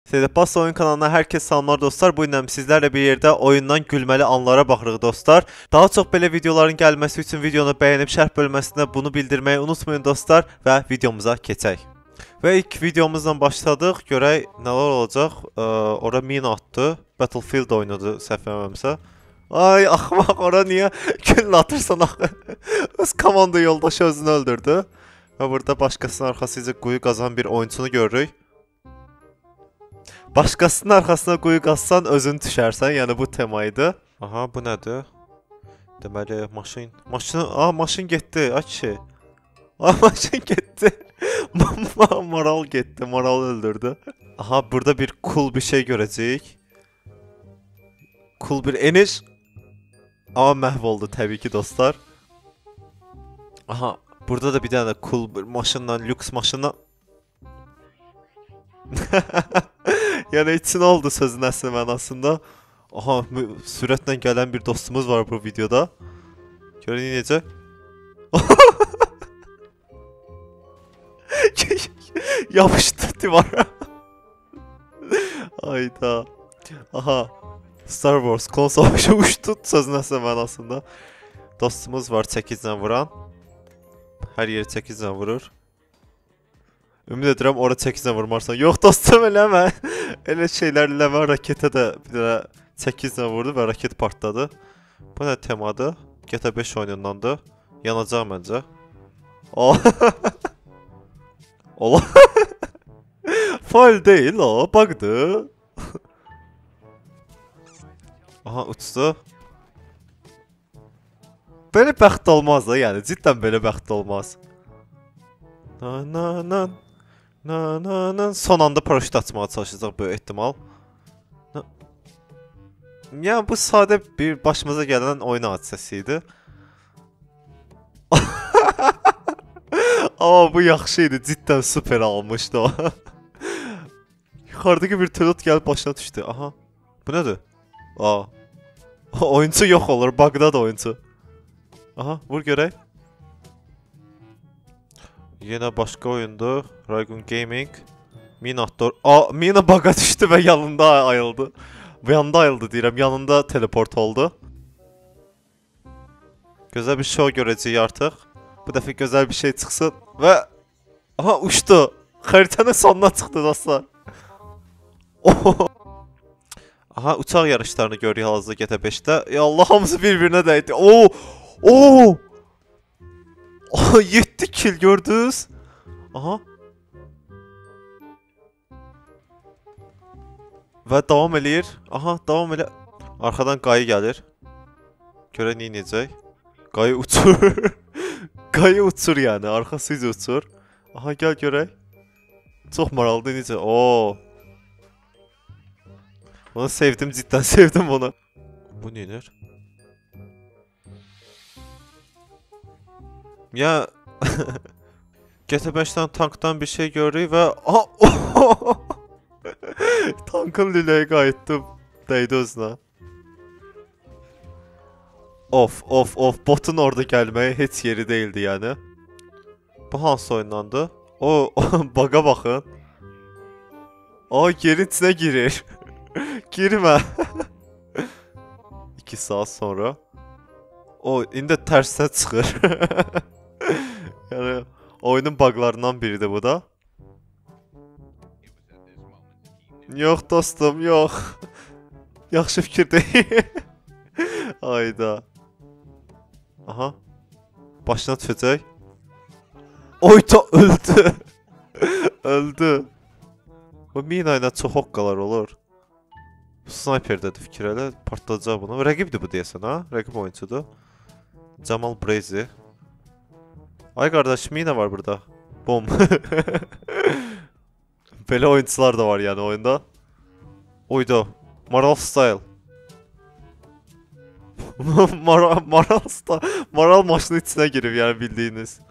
Sedefbas Oyun kanalına herkes salamlar dostlar. Bu ilə sizlərlə bir yerdə oyundan gülməli anlara baxırıq dostlar. Daha çox belə videoların gəlməsi üçün videonu bəyənib şərh bölməsində bunu bildirməyi unutmayın dostlar və videomuza keçək. Və ilk videomuzla başladıq. Görək nələr olacaq. Ora mina atdı. Battlefield oynadı səhv etmirəmsə. Ay axmaq, ora niyə gül atırsan axı? Öz komanda yoldaşı özünü öldürdü. Və burada başqasının arxasıca quyu qazan bir oyunçunu görürük. Başqasının arxasına quyu qazsan özün düşərsən, yəni bu temaydı. Aha, bu nədir? Deməli, maşın. Maşın getdi, ay kişi. Maşın getdi. Moral getdi, moral öldürdü. Aha, burada bir cool bir şey görəcəyik. Cool bir eniş. Amma məhv oldu təbii ki dostlar. Aha, burada da bir dənə cool bir maşınla, lüks maşınla. Yəni için oldu sözün əsli mənasında. Aha, sürətlə gələn bir dostumuz var bu videoda. Görün necə? Yapışdı divara. Ayda. Aha. Star Wars klon savaşı uçdu sözün əsli mənasında. Dostumuz var çəkizlə vuran. Hər yeri çəkizlə vurur. Ümid edirəm ora çəkizlə vurmarsan. Yox dostum, eləmə. Elə şeylər eləmə. Raketə də bir dənə çəkizlə vurdu və raket partladı. Bu nə temadır? GTA 5 oyunundandır. Yanacaq məncə. Ola. Fail deyil o. Bug'dı. Aha, uçdu. Belə bəxt olmaz da, yəni. Ciddən belə bəxt olmaz. Son anda paraşüt açmağa çalışacaq böyük ehtimal. Yəni bu sadə bir başımıza gələn oyun hadisəsi idi. Amma bu yaxşı idi, ciddən super almışdı o. Yuxarıdakı bir pilot gəlib başına düşdü. Aha, bu nədir? Oyuncu yox olur, bug'da da oyuncu. Aha, vur görək. Yenə başqa oyundur. Raygun Gaming. Mina atdı. Mina bug'a düşdü və yanında ayıldı. Yanında ayıldı deyirəm, yanında teleport oldu. Gözəl bir show görəcəyik artıq. Bu dəfə gözəl bir şey çıxsın və... Aha, uçdu. Xəritənin sonuna çıxdı dostlar. Aha, uçaq yarışlarını görürük hal-hazırda GTA 5'də. Ya Allah, hamısı bir-birinə dəydi. 7 kill gördünüz. Aha. Və davam eləyir. Aha, davam elə. Arxadan qayı gəlir. Görə necək? Qayı uçur. Qayı uçur yəni, arxasıca uçur. Aha, gəl görək. Çox maraqlıdır necə? Onu sevdim, cidden sevdim bunu. Bu nedir? Ya GTA 5'ten tanktan bir şey görürük və tankın lüləyə qayıtdı, dəydi özünə. Of, botun orada gəlməyi heç yeri değildi yəni. Bu hansı oyundandı? Bug'a baxın. Yerin içine girir. Girmə. 2 saat sonra. İndi tərsinə çıxır. Yəni oyunun bug'larından biridir bu da. Yox dostum, yox. Yaxşı fikir deyil. Ayda. Aha. Başına düşəcək. Oyda öldü. Öldü. Bu mina ilə çox hoqqalar olur. Sniper'dədir fikir elə. Partlayacaq bunu. Rəqibdir bu deyəsən ha? Rəqib oyuncudur. Jamal Brazy. Ay qardaş, mina var burada. Bom. Belə oyuncular da var yəni oyunda. Oyda. Maral Style. Maral maşının içine girib yəni bildiyiniz.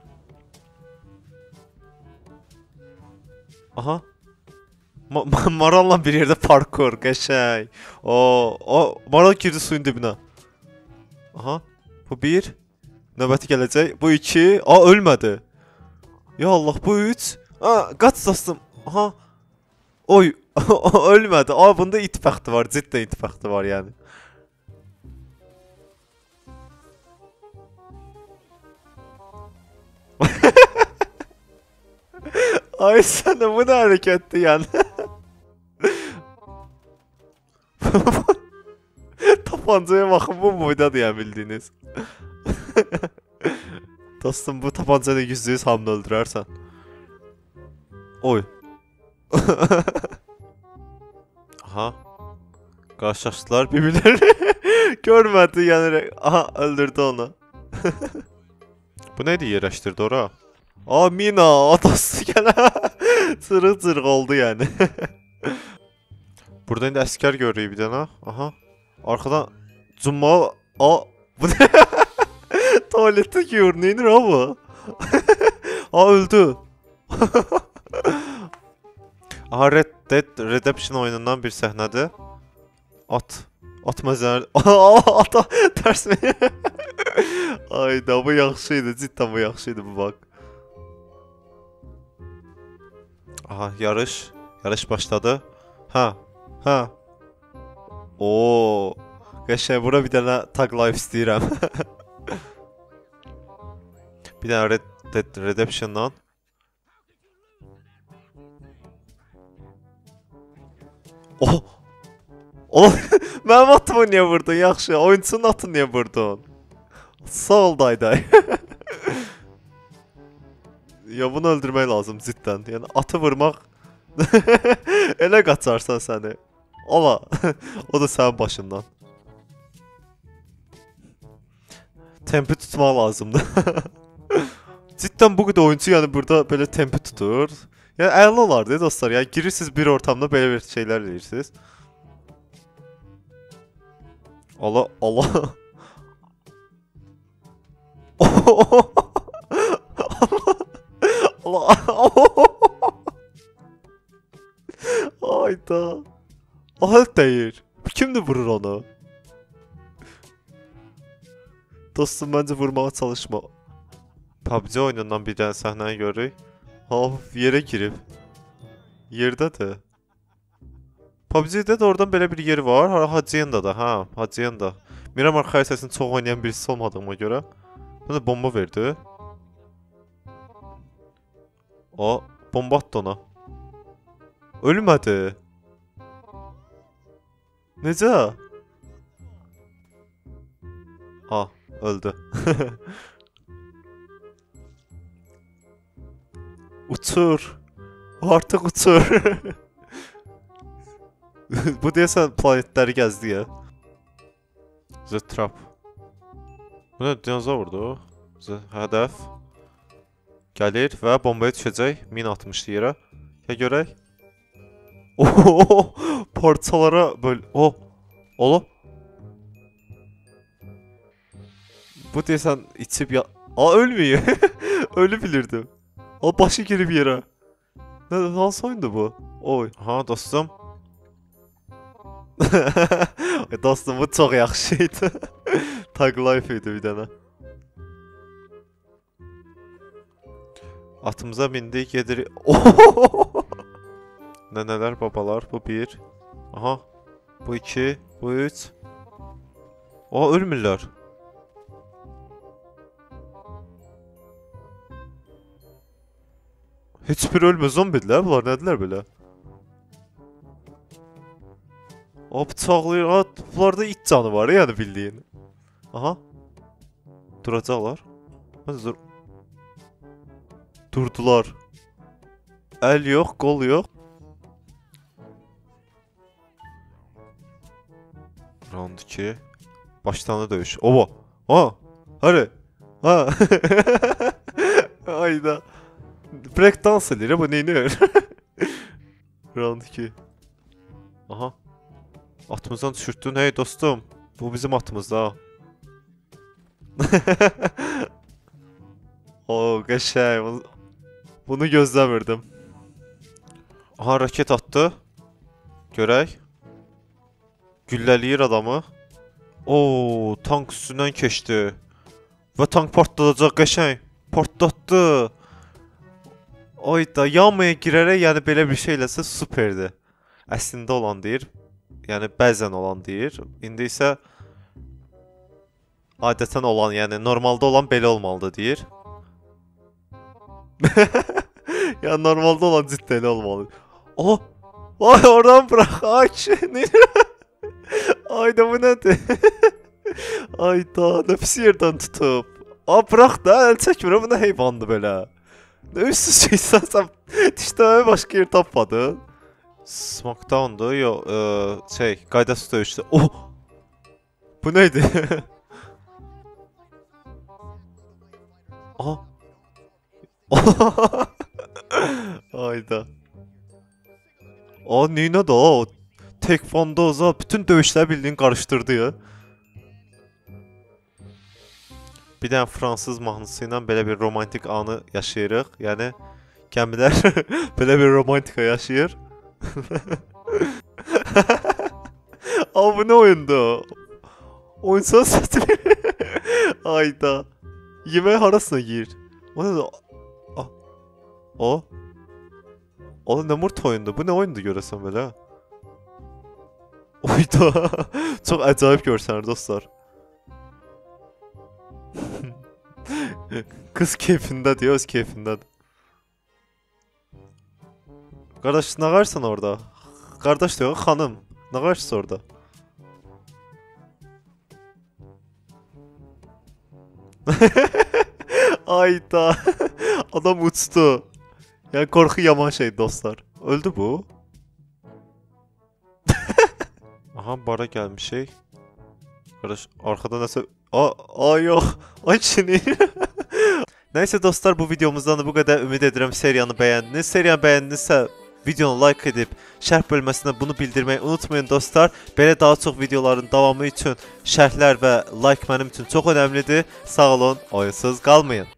Aha. Maral'la bir yerde parkur, qəşəng. Maral girdi suyun dibinə. Aha. Bu bir. Növbəti gələcək. Bu 2. Ölmədi. Ya Allah, bu 3. Qaç dostum. Aha. O ölmədi. Aa, bunda ittifaqı var. Cidden ittifaqı var yani. Ay sana bu ne hareketti yani? Tapancaya bakın, bu boydadır ya bildiğiniz. Dostum, bu tapancayla %100 hamle öldürərsən. Oy. Aha. Qarşılaşdılar birbirlerini. Görmədi yani. Aha, öldürdü onu. Bu neydi yerləşdirdi ora? Aa, mina. Atası gələ. Cırıq-cırıq oldu yani. Burada indi əskər görürük bir dənə. Aha. Arkadan cumma. Aa, bu ne? Tuvalette giyiyor. Nedir o bu? Aa, öldü. Aha, Red Dead Redemption oyunundan bir səhnədir. At məzər. Ata ters mi? Ayda, bu yaxşıydı. Cidden bu yaxşıydı, bu bak. Aha, yarış. Yarış başladı. Ha. Oo. Qəşəng, bura bir dənə tag life istəyirəm. Bir dənə Red Dead Redemption'dan. Oh. Oh. Mənim atımı niyə vurdun? Yaxşı. Oyunçunun atını niyə vurdun? Sağ ol Dayday. Ya bunu öldürmək lazım cidden. Yəni atı vurmaq elə qaçarsan səni. Ola. O da sənin başından. Tempi tutmaq lazımdır. Cidden bu qədər oyuncu yəni burada belə tempi tutur. Yəni əla olardı dostlar. Yəni girirsiniz bir ortamda belə bir şeylər edirsiniz. Allah. Allah. Ayda. Ahal deyir. Kimdir vurur onu? Dostum, bence vurmağa çalışma. PUBG oyunundan bir dənə səhnəni görürük. Yerə girib. Yerdədir. PUBG-də də oradan belə bir yer var. Hacienda'da. Ha, Hacienda. Miramar xəritəsini çox oynayan birisi olmadığıma görə. Bana bomba verdi. O, bomba attı ona. Ölmədi. Necə? Ah, öldü. Uçur. Artıq uçur. Bu deyəsən planetləri gəzdi ya. The Trap. Bu ne, dinozavurdu? Hədəf. Gəlir və bombaya düşəcək. Min atmışdı yerə. Gəl görək. Parçalara böyle. Ola. Bu deyəsən içib ya. Ölmüyor. Ölü bilirdim. Başı girib yerə. Nasıl oyundu bu? Oy. Ha dostum. Dostum, bu çox yaxşıydı. Tag life idi bir dənə. Atımıza bindik, gedirik. Nənələr, babalar, bu bir. Aha. Bu iki, bu üç. Ölmürlər. Heç bir ölmür, zombidirlər bunlar, nədirlər belə? Bıçaqlayır. Bunlarda it canı var yani bildiğin. Aha. Duracaqlar. Durdular. El yok, kol yok. Round 2. Baştan dövüş. Oba. Ha. Hadi. Ha. Ayda. Break dans edir bu neyini? Round 2. Aha. Atımızdan düşürttün. Hey dostum. Bu bizim atımızda. Qəşəng. Bunu gözləmirdim. Aha, raket attı. Görək. Gülləliyir adamı. Tank üstündən keçdi. Və tank partladacaq, qəşəng. Partlatdı. Ayda, yanmaya girərək yəni belə bir şey eləsə süperdi. əslində olan deyir. Yəni bəzən olan deyir. İndi isə adətən olan, yəni normalda olan belə olmalıdır deyir. Ya normalde olan cidden olmalı. Oh! Ay oradan bırak. Ay ne? Ayda bu nedir? Ayda nefis yerden tutup. Aa bırak da el çekmir. Bu ne heyvandı böyle. Ne üstsüz şeysen sen dişlemeye başka yer tapmadın. Smackdown'du. Yo qaydasız döyüşdü. Oh! Bu neydi? Aha. Ayda. Aa Nina da o. Tekvandoza bütün dövüşlər bildiğin karıştırdı ya. Bir dənə fransız mahnısı ilə belə bir romantik anı yaşayırıq. Yəni gəmilər belə bir romantika yaşayır. Aa bu ne oyundu? Oyunsan satır. Ayda. Yemeği harasına gir. O ne? O? O ne murt oyundu? Bu ne oyundu görəsən belə? Oyda. Çox acayip görsənir dostlar. Kız keyfində diyor, öz keyfindədir. Qardaş, nə qarşısan orada? Qardaş diyor, xanım. Nə qarşısı orada? Ayda. Adam uçtu. Yani korku yaman şey dostlar. Öldü bu. Aha bara gelmiş şey. Kardeş arkada nasıl... Aa yok. Ay çini. Neyse dostlar bu videomuzdan da bu kadar. Ümid edirəm seriyanı bəyəndiniz. Seriyanı bəyəndinizsə videonu like edib şərh bölməsində bunu bildirmeyi unutmayın dostlar. Belə daha çox videoların davamı üçün şərhlər və like mənim üçün çox önəmlidir. Sağ olun, oyunsuz qalmayın.